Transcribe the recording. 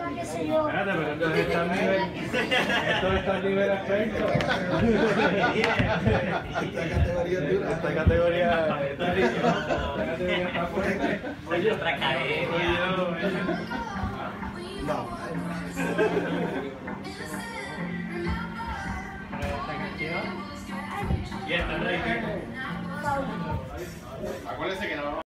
qué sé yo. Espérate, pero entonces está al nivel. Esto está al nivel perfecto. Esta categoría está fuerte. Oye, otra academia. No. Y esta, Enrique. Paul. Acuérdense que no